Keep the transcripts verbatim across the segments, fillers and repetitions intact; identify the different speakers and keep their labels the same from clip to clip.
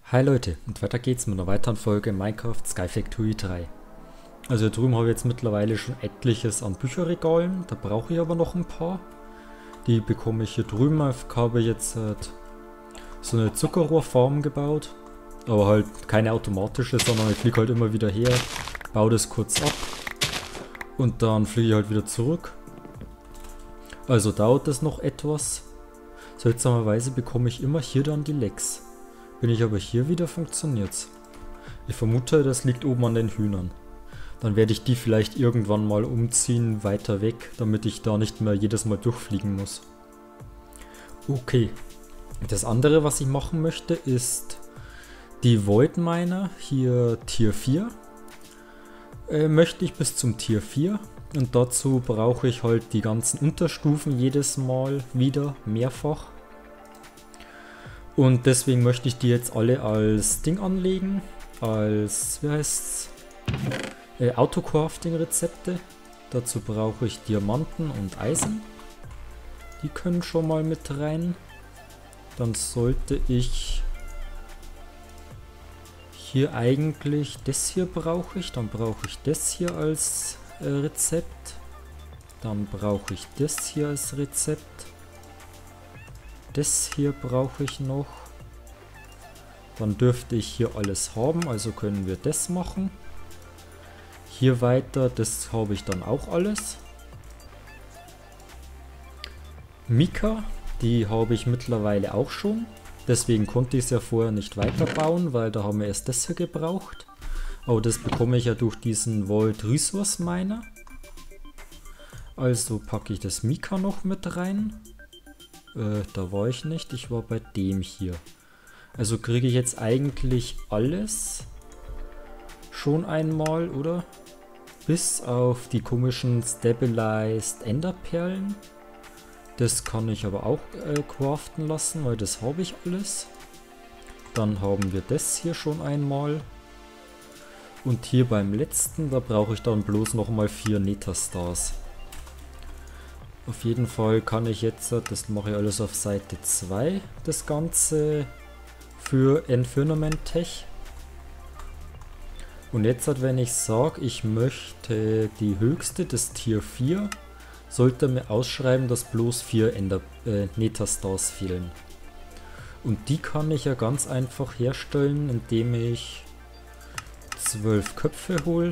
Speaker 1: Hi Leute, und weiter geht's mit einer weiteren Folge Minecraft Sky Factory drei. Also hier drüben habe ich jetzt mittlerweile schon etliches an Bücherregalen, da brauche ich aber noch ein paar. Die bekomme ich hier drüben, habe ich jetzt halt so eine Zuckerrohrfarm gebaut. Aber halt keine automatische, sondern ich fliege halt immer wieder her, baue das kurz ab und dann fliege ich halt wieder zurück. Also dauert das noch etwas. Seltsamerweise bekomme ich immer hier dann die Lecks. Bin ich aber hier wieder, funktioniert's. Ich vermute, das liegt oben an den Hühnern. Dann werde ich die vielleicht irgendwann mal umziehen, weiter weg, damit ich da nicht mehr jedes Mal durchfliegen muss. Okay. Das andere, was ich machen möchte, ist die Void Miner, hier Tier vier. Äh, möchte ich bis zum Tier vier. Und dazu brauche ich halt die ganzen Unterstufen jedes Mal wieder, mehrfach. Und deswegen möchte ich die jetzt alle als Ding anlegen, als, wie heißt's, äh, Autocrafting-Rezepte. Dazu brauche ich Diamanten und Eisen. Die können schon mal mit rein. Dann sollte ich hier eigentlich, das hier brauche ich, dann brauche ich das hier als äh, Rezept. Dann brauche ich das hier als Rezept. Das hier brauche ich noch. Dann dürfte ich hier alles haben, also können wir das machen. Hier weiter, das habe ich dann auch alles. Mika, die habe ich mittlerweile auch schon. Deswegen konnte ich es ja vorher nicht weiterbauen, weil da haben wir erst das hier gebraucht. Aber das bekomme ich ja durch diesen Vault Resource Miner. Also packe ich das Mika noch mit rein. Äh, da war ich nicht, ich war bei dem hier. Also kriege ich jetzt eigentlich alles schon einmal, oder? Bis auf die komischen Stabilized Enderperlen. Das kann ich aber auch äh, craften lassen, weil das habe ich alles. Dann haben wir das hier schon einmal. Und hier beim letzten, da brauche ich dann bloß nochmal vier Nether Stars. Auf jeden Fall kann ich jetzt, das mache ich alles auf Seite zwei, das Ganze für Environment Tech. Und jetzt, wenn ich sage, ich möchte die höchste, das Tier vier, sollte mir ausschreiben, dass bloß vier Ender, äh, Nether Stars fehlen. Und die kann ich ja ganz einfach herstellen, indem ich zwölf Köpfe hole.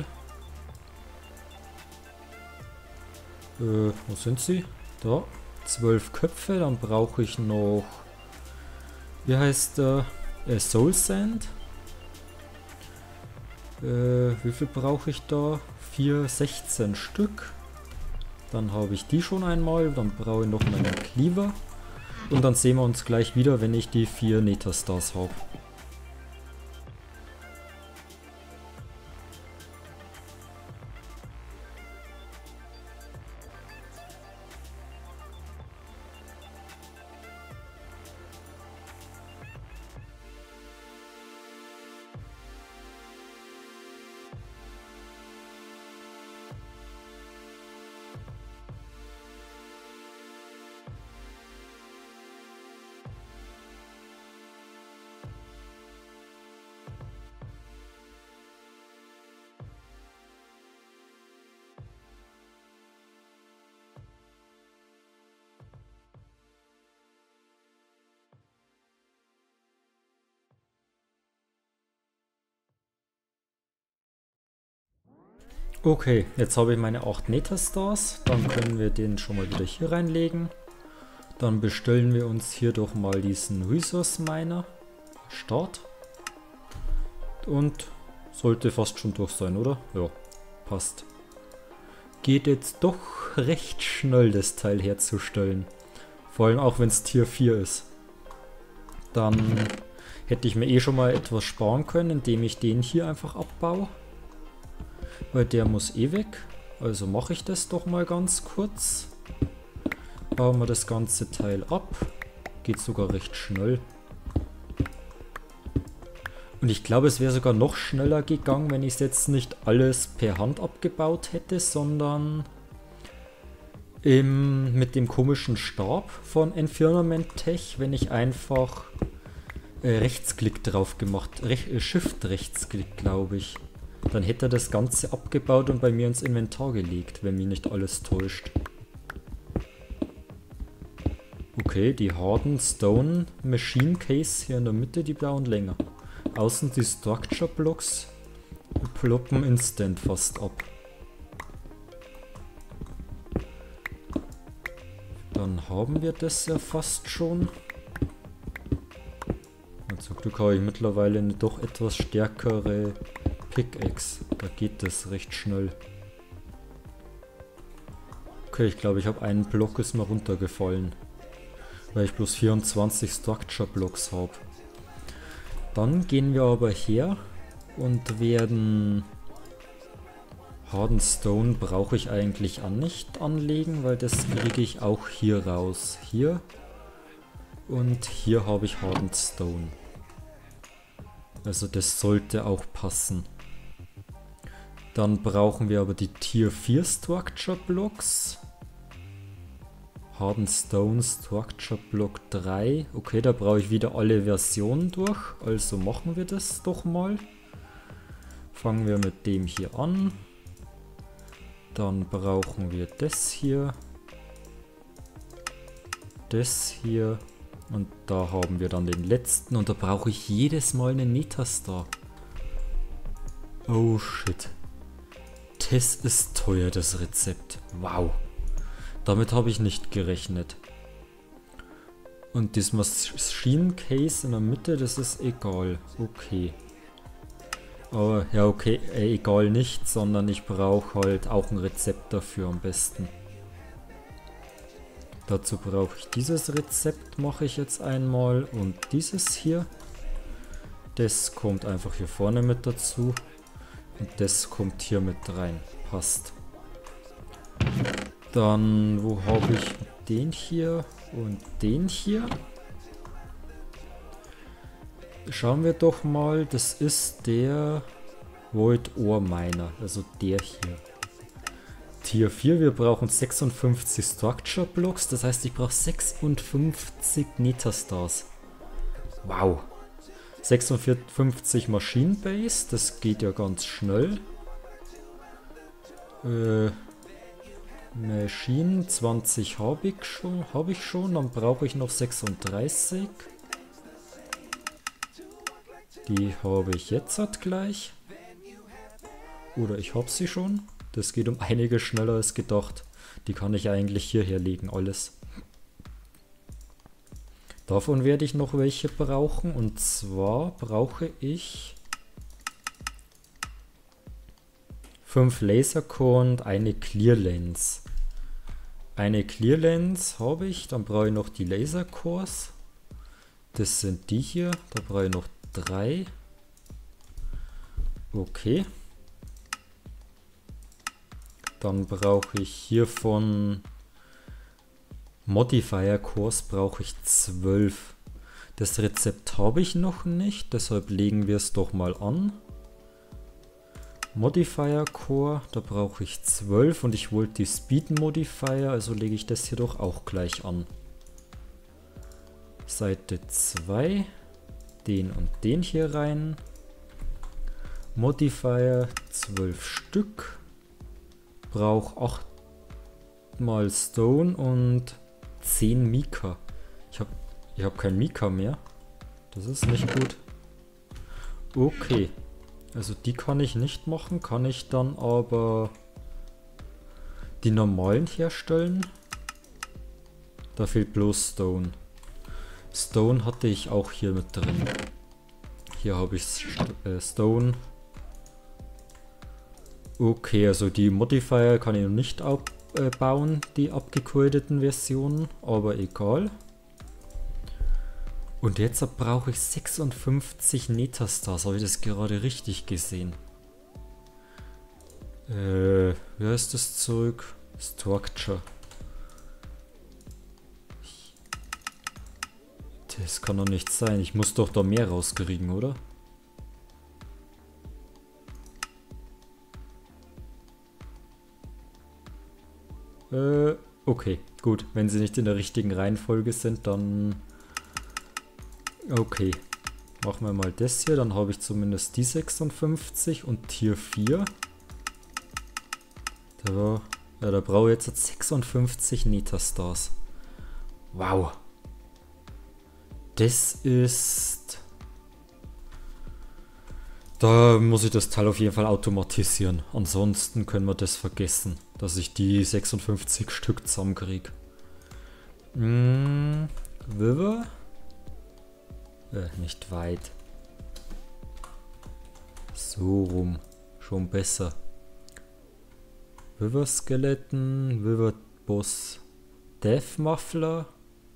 Speaker 1: Äh, wo sind sie? Da. zwölf Köpfe, dann brauche ich noch, wie heißt der? Äh, Soul Sand. Äh, wie viel brauche ich da? vier, sechzehn Stück. Dann habe ich die schon einmal, dann brauche ich noch meinen Cleaver. Und dann sehen wir uns gleich wieder, wenn ich die vier Nether Stars habe. Okay, jetzt habe ich meine acht Nether Stars, dann können wir den schon mal wieder hier reinlegen. Dann bestellen wir uns hier doch mal diesen Resource Miner. Start. Und sollte fast schon durch sein, oder? Ja, passt. Geht jetzt doch recht schnell, das Teil herzustellen. Vor allem auch wenn es Tier vier ist. Dann hätte ich mir eh schon mal etwas sparen können, indem ich den hier einfach abbaue. Weil der muss eh weg. Also mache ich das doch mal ganz kurz. Bauen wir das ganze Teil ab. Geht sogar recht schnell. Und ich glaube, es wäre sogar noch schneller gegangen, wenn ich es jetzt nicht alles per Hand abgebaut hätte, sondern im, mit dem komischen Stab von Environment Tech, wenn ich einfach äh, Rechtsklick drauf gemacht. Rech äh, Shift-Rechtsklick, glaube ich. Dann hätte er das Ganze abgebaut und bei mir ins Inventar gelegt, wenn mich nicht alles täuscht. Okay, die harten Stone Machine Case hier in der Mitte, die bauen länger. Außen die Structure Blocks ploppen instant fast ab. Dann haben wir das ja fast schon. Und zum Glück habe ich mittlerweile eine doch etwas stärkere Pickaxe. Da geht das recht schnell. Okay, ich glaube, ich habe einen Block ist mir runtergefallen. Weil ich bloß vierundzwanzig Structure Blocks habe. Dann gehen wir aber her und werden... Harden Stone brauche ich eigentlich an nicht anlegen, weil das kriege ich auch hier raus. Hier. Und hier habe ich Harden Stone. Also das sollte auch passen. Dann brauchen wir aber die Tier vier Structure Blocks. Harden Stone Structure Block drei. Okay, da brauche ich wieder alle Versionen durch. Also machen wir das doch mal. Fangen wir mit dem hier an. Dann brauchen wir das hier. Das hier. Und da haben wir dann den letzten. Und da brauche ich jedes Mal einen Metastar. Oh shit. Das ist teuer, das Rezept. Wow. Damit habe ich nicht gerechnet. Und das Machine Case in der Mitte, das ist egal. Okay. Aber ja, okay, äh, egal nicht, sondern ich brauche halt auch ein Rezept dafür am besten. Dazu brauche ich dieses Rezept, mache ich jetzt einmal. Und dieses hier. Das kommt einfach hier vorne mit dazu. Und das kommt hier mit rein. Passt. Dann, wo habe ich den hier und den hier? Schauen wir doch mal, das ist der Void Ore Miner, also der hier. Tier vier, wir brauchen sechsundfünfzig Structure Blocks, das heißt ich brauche sechsundfünfzig Netherstars. Wow. sechsundfünfzig Machine Base, das geht ja ganz schnell. Äh... Machine zwanzig habe ich schon, habe ich schon, dann brauche ich noch sechsunddreißig. Die habe ich jetzt halt gleich. Oder ich habe sie schon. Das geht um einiges schneller als gedacht. Die kann ich eigentlich hierher legen, alles. Davon werde ich noch welche brauchen. Und zwar brauche ich fünf Lasercore und eine Clear Lens. Eine Clear Lens habe ich, dann brauche ich noch die Lasercores. Das sind die hier, da brauche ich noch drei. Okay. Dann brauche ich hier von Modifier Cores brauche ich zwölf. Das Rezept habe ich noch nicht, deshalb legen wir es doch mal an. Modifier Core, da brauche ich zwölf und ich wollte die Speed Modifier, also lege ich das hier doch auch gleich an. Seite zwei, den und den hier rein. Modifier zwölf Stück. Brauche acht mal Stone und zehn Mika. Ich habe ich hab kein Mika mehr. Das ist nicht gut. Okay. Also die kann ich nicht machen, kann ich dann aber die normalen herstellen. Da fehlt bloß Stone. Stone hatte ich auch hier mit drin. Hier habe ich St äh, Stone. Okay, also die Modifier kann ich noch nicht abbauen, äh, die abgequadeten Versionen, aber egal. Und jetzt brauche ich sechsundfünfzig Netherstars. Habe ich das gerade richtig gesehen? Äh, wie heißt das Zeug? Structure. Das kann doch nicht sein. Ich muss doch da mehr rauskriegen, oder? Äh, okay, gut. Wenn sie nicht in der richtigen Reihenfolge sind, dann... Okay. machen wir mal das hier, dann habe ich zumindest die sechsundfünfzig und Tier vier. Da, ja, da brauche ich jetzt sechsundfünfzig Nether-Stars. Wow. Das ist... Da muss ich das Teil auf jeden Fall automatisieren. Ansonsten können wir das vergessen, dass ich die sechsundfünfzig Stück zusammenkriege. Hm, Wither? Äh, nicht weit. So rum. Schon besser. Wither Skeleton, Wither Boss Death Muffler.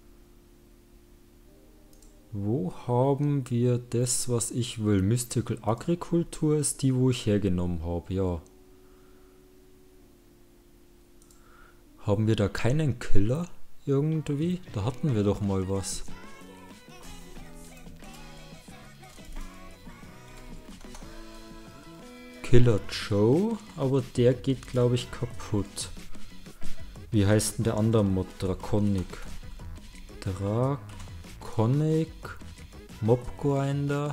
Speaker 1: Wo haben wir das, was ich will? Mystical Agrikultur ist die, wo ich hergenommen habe, ja. Haben wir da keinen Killer irgendwie? Da hatten wir doch mal was. Killer Joe, aber der geht, glaube ich, kaputt. Wie heißt denn der andere Mod? Draconic. Draconic. Mobgrinder.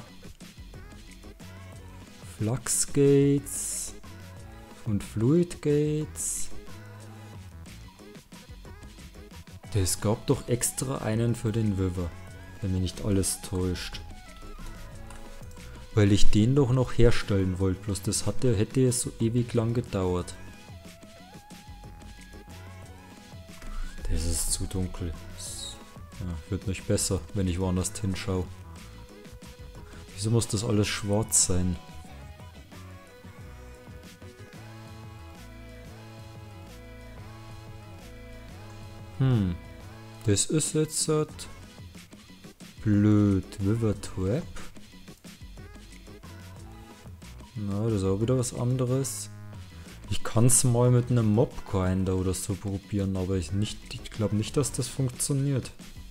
Speaker 1: Flux Gates. Und Fluid Gates. Es gab doch extra einen für den Wither, wenn mich nicht alles täuscht. Weil ich den doch noch herstellen wollte, bloß das hatte, hätte es so ewig lang gedauert. Das ist zu dunkel. Das, ja, wird nicht besser, wenn ich woanders hinschaue. Wieso muss das alles schwarz sein? Hm, das ist jetzt halt blöd. Wither Trap. Na, das ist auch wieder was anderes. Ich kann es mal mit einem Mobgrinder oder so probieren, aber ich, nicht, ich glaube nicht, dass das funktioniert.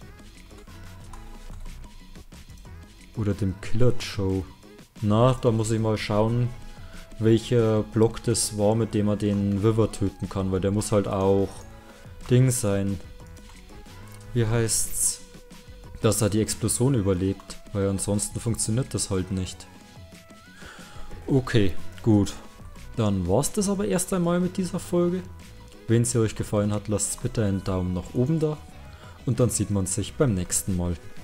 Speaker 1: Oder dem Killer Joe. Na, da muss ich mal schauen, welcher Block das war, mit dem er den Wither töten kann, weil der muss halt auch Ding sein. Wie heißt's? Dass er die Explosion überlebt, weil ansonsten funktioniert das halt nicht. Okay, gut. Dann war's das aber erst einmal mit dieser Folge. Wenn sie euch gefallen hat, lasst bitte einen Daumen nach oben da. Und dann sieht man sich beim nächsten Mal.